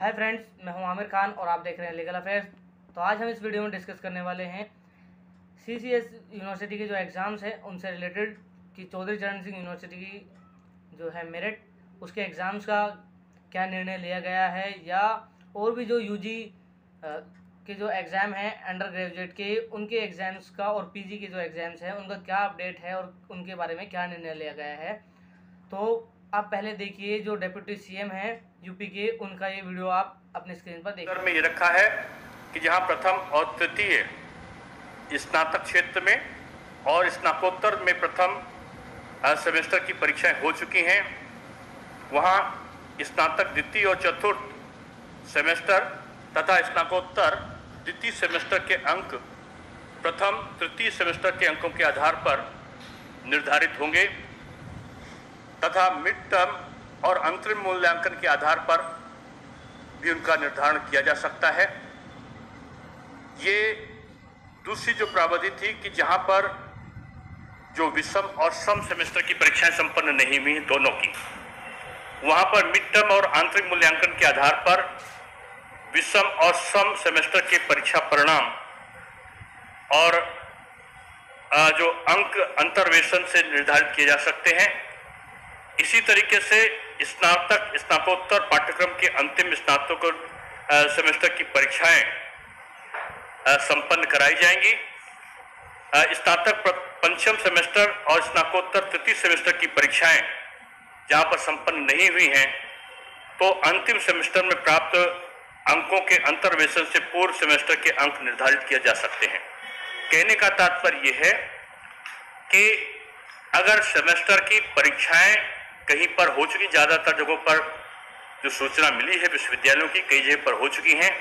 Hi friends, मैं हूं आमिर खान और आप देख रहे हैं लीगल अफेयर्स। तो आज हम इस वीडियो में डिस्कस करने वाले हैं CCS यूनिवर्सिटी के जो एग्ज़ाम्स हैं उनसे रिलेटेड कि चौधरी चरण सिंह यूनिवर्सिटी की जो है मेरिट उसके एग्ज़ाम्स का क्या निर्णय लिया गया है, या और भी जो UG के जो एग्ज़ाम हैं अंडर ग्रेजुएट के उनके एग्ज़ाम्स का और PG के जो एग्ज़ाम्स हैं उनका क्या अपडेट है और उनके बारे में क्या निर्णय लिया गया है। तो आप पहले देखिए जो डिप्टी CM हैं यूपी के, उनका ये वीडियो आप अपने स्क्रीन पर देखिए। में ये रखा है कि जहां प्रथम और तृतीय स्नातक क्षेत्र में और स्नातकोत्तर में प्रथम सेमेस्टर की परीक्षाएं हो चुकी हैं, वहां स्नातक द्वितीय और चतुर्थ सेमेस्टर तथा स्नातकोत्तर द्वितीय सेमेस्टर के अंक प्रथम तृतीय सेमेस्टर के अंकों के आधार पर निर्धारित होंगे तथा मिड टर्म और अंतरिम मूल्यांकन के आधार पर भी उनका निर्धारण किया जा सकता है। ये दूसरी जो प्रावधि थी कि जहां पर जो विषम और सम सेमेस्टर की परीक्षाएं संपन्न नहीं हुई दोनों की, वहां पर मिड टर्म और आंतरिक मूल्यांकन के आधार पर विषम और सम सेमेस्टर के परीक्षा परिणाम और जो अंक अंतर्वेशन से निर्धारित किए जा सकते हैं। इसी तरीके से स्नातक स्नातकोत्तर पाठ्यक्रम के अंतिम स्नातक सेमेस्टर की परीक्षाएं संपन्न कराई जाएंगी। स्नातक पंचम सेमेस्टर और स्नातकोत्तर तृतीय सेमेस्टर की परीक्षाएं जहां पर संपन्न नहीं हुई हैं, तो अंतिम सेमेस्टर में प्राप्त अंकों के अंतर्वेशन से पूर्व सेमेस्टर के अंक निर्धारित किए जा सकते हैं। कहने का तात्पर्य यह है कि अगर सेमेस्टर की परीक्षाएं कहीं पर हो चुकी, ज़्यादातर जगहों पर जो सूचना मिली है विश्वविद्यालयों की कई जगह पर हो चुकी हैं,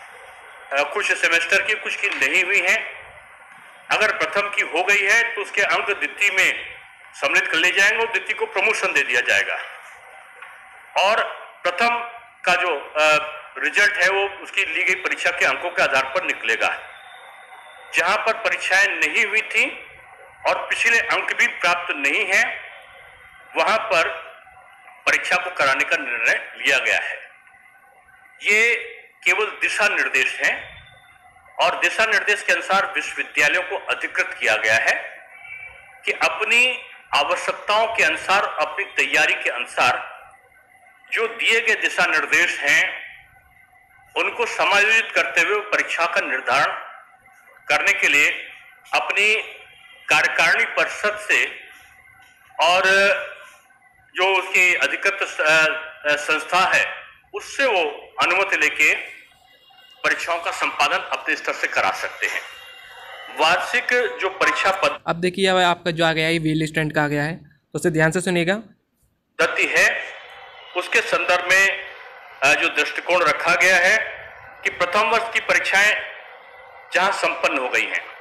कुछ सेमेस्टर की कुछ की नहीं हुई हैं। अगर प्रथम की हो गई है तो उसके अंक द्वितीय में सम्मिलित कर लिए जाएंगे और द्वितीय को प्रमोशन दे दिया जाएगा और प्रथम का जो रिजल्ट है वो उसकी ली गई परीक्षा के अंकों के आधार पर निकलेगा। जहां पर परीक्षाएं नहीं हुई थी और पिछले अंक भी प्राप्त नहीं है, वहां पर परीक्षा को कराने का निर्णय लिया गया है। ये केवल दिशा निर्देश हैं और दिशा निर्देश के अनुसार विश्वविद्यालयों को अधिकृत किया गया है कि अपनी आवश्यकताओं के अनुसार, अपनी तैयारी के अनुसार जो दिए गए दिशा निर्देश हैं उनको समायोजित करते हुए परीक्षा का निर्धारण करने के लिए अपनी कार्यकारिणी परिषद से और जो उसकी अधिकृत संस्था है उससे वो अनुमति लेके परीक्षाओं का संपादन अपने स्तर से करा सकते हैं। वार्षिक जो परीक्षा पद अब देखिए अब आपका जो आ गया है व्हील स्टैंड का आ गया है, तो उसे ध्यान से सुनिएगा। गति है उसके संदर्भ में जो दृष्टिकोण रखा गया है कि प्रथम वर्ष की परीक्षाएं जहां संपन्न हो गई हैं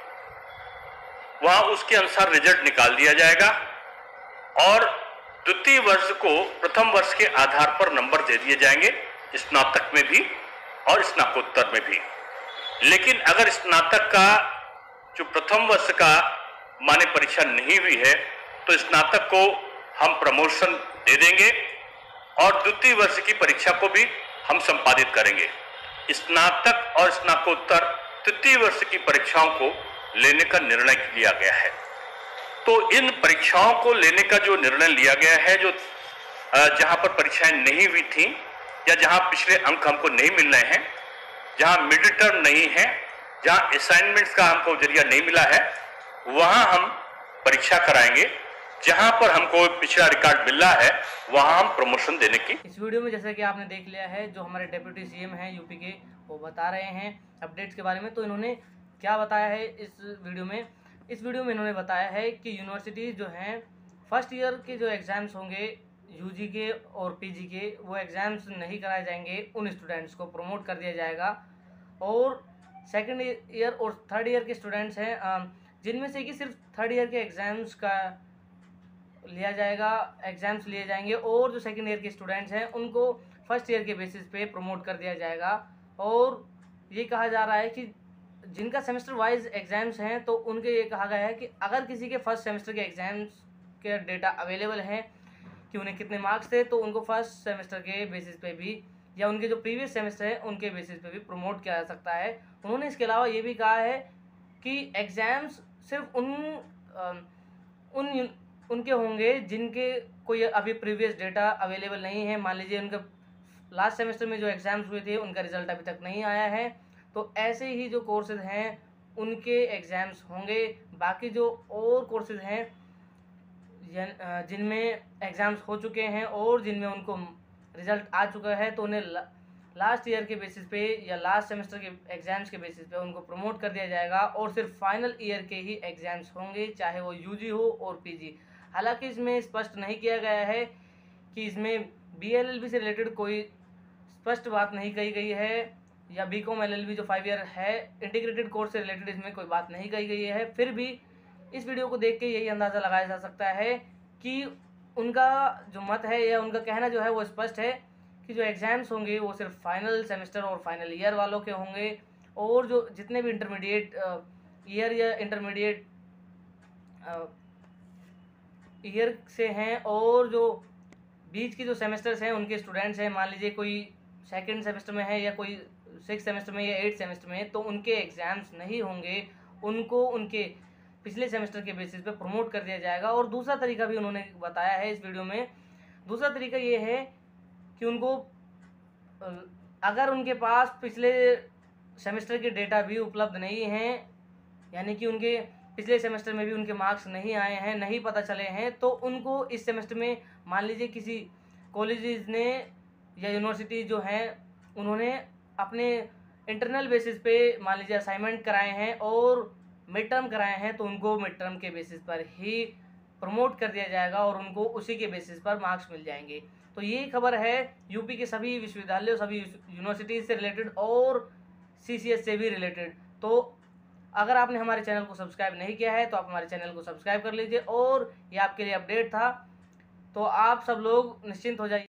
वहां उसके अनुसार रिजल्ट निकाल दिया जाएगा और द्वितीय वर्ष को प्रथम वर्ष के आधार पर नंबर दे दिए जाएंगे, स्नातक में भी और स्नातकोत्तर में भी। लेकिन अगर स्नातक का जो प्रथम वर्ष का माने परीक्षा नहीं हुई है तो स्नातक को हम प्रमोशन दे देंगे और द्वितीय वर्ष की परीक्षा को भी हम संपादित करेंगे। स्नातक और स्नातकोत्तर तृतीय वर्ष की परीक्षाओं को लेने का निर्णय लिया गया है। तो इन परीक्षाओं को लेने का जो निर्णय लिया गया है, जो जहां पर परीक्षाएं नहीं हुई थी या जहां पिछले अंक हमको नहीं मिल रहे हैं, जहां मिड टर्म नहीं है, जहां असाइनमेंट्स का हमको जरिया नहीं मिला है, वहां हम परीक्षा कराएंगे। जहां पर हमको पिछला रिकॉर्ड मिल रहा है वहां हम प्रमोशन देने की। इस वीडियो में जैसा कि आपने देख लिया है, जो हमारे डिप्टी CM हैं यूपी के, वो बता रहे हैं अपडेट्स के बारे में। तो इन्होंने क्या बताया है इस वीडियो में? इस वीडियो में इन्होंने बताया है कि यूनिवर्सिटी जो हैं फर्स्ट ईयर के जो एग्ज़ाम्स होंगे UG के और PG के, वो एग्ज़ाम्स नहीं कराए जाएंगे। उन स्टूडेंट्स को प्रमोट कर दिया जाएगा और सेकंड ईयर और थर्ड ईयर के स्टूडेंट्स हैं जिनमें से कि सिर्फ थर्ड ईयर के एग्ज़ाम्स का लिया जाएगा, एग्ज़ाम्स लिए जाएंगे और जो सेकंड ईयर के स्टूडेंट्स हैं उनको फर्स्ट ईयर के बेसिस पे प्रमोट कर दिया जाएगा। और ये कहा जा रहा है कि जिनका सेमेस्टर वाइज एग्ज़ाम्स हैं तो उनके ये कहा गया है कि अगर किसी के फर्स्ट सेमेस्टर के एग्ज़ाम्स के डेटा अवेलेबल हैं कि उन्हें कितने मार्क्स थे, तो उनको फर्स्ट सेमेस्टर के बेसिस पे भी या उनके जो प्रीवियस सेमेस्टर है उनके बेसिस पे भी प्रमोट किया जा सकता है। उन्होंने इसके अलावा ये भी कहा है कि एग्ज़ाम्स सिर्फ उनके होंगे जिनके कोई अभी प्रीवियस डेटा अवेलेबल नहीं है। मान लीजिए उनका लास्ट सेमेस्टर में जो एग्ज़ाम्स हुए थे उनका रिज़ल्ट अभी तक नहीं आया है, तो ऐसे ही जो कोर्सेज़ हैं उनके एग्ज़ाम्स होंगे। बाकी जो और कोर्सेज़ हैं जिनमें एग्ज़ाम्स हो चुके हैं और जिनमें उनको रिज़ल्ट आ चुका है, तो उन्हें लास्ट ईयर के बेसिस पे या लास्ट सेमेस्टर के एग्ज़ाम्स के बेसिस पे उनको प्रमोट कर दिया जाएगा और सिर्फ फाइनल ईयर के ही एग्ज़ाम्स होंगे, चाहे वो यूजी हो और पीजी। हालांकि इसमें स्पष्ट नहीं किया गया है कि इसमें बीएलएलबी से रिलेटेड कोई स्पष्ट बात नहीं कही गई है, या बीकॉम एलएलबी जो 5 ईयर है इंटीग्रेटेड कोर्स से रिलेटेड इसमें कोई बात नहीं कही गई है। फिर भी इस वीडियो को देख के यही अंदाज़ा लगाया जा सकता है कि उनका जो मत है या उनका कहना जो है वो स्पष्ट है कि जो एग्ज़ाम्स होंगे वो सिर्फ फाइनल सेमेस्टर और फाइनल ईयर वालों के होंगे, और जो जितने भी इंटरमीडिएट ईयर या इंटरमीडिएट ईयर से हैं और जो बीच की जो सेमेस्टर्स हैं उनके स्टूडेंट्स हैं, मान लीजिए कोई सेकंड सेमेस्टर में है या कोई 6th सेमेस्टर में या 8th सेमेस्टर में, तो उनके एग्ज़ाम्स नहीं होंगे, उनको उनके पिछले सेमेस्टर के बेसिस पे प्रमोट कर दिया जाएगा। और दूसरा तरीका भी उन्होंने बताया है इस वीडियो में। दूसरा तरीका ये है कि उनको अगर उनके पास पिछले सेमेस्टर के डेटा भी उपलब्ध नहीं हैं, यानी कि उनके पिछले सेमेस्टर में भी उनके मार्क्स नहीं आए हैं, नहीं पता चले हैं, तो उनको इस सेमेस्टर में मान लीजिए किसी कॉलेजेस ने या यूनिवर्सिटी जो हैं उन्होंने अपने इंटरनल बेसिस पे मान लीजिए असाइनमेंट कराए हैं और मिड टर्म कराए हैं, तो उनको मिड टर्म के बेसिस पर ही प्रमोट कर दिया जाएगा और उनको उसी के बेसिस पर मार्क्स मिल जाएंगे। तो ये खबर है यूपी के सभी विश्वविद्यालयों, सभी यूनिवर्सिटीज़ से रिलेटेड और सीसीएस से भी रिलेटेड। तो अगर आपने हमारे चैनल को सब्सक्राइब नहीं किया है तो आप हमारे चैनल को सब्सक्राइब कर लीजिए, और ये आपके लिए अपडेट था, तो आप सब लोग निश्चिंत हो जाइए।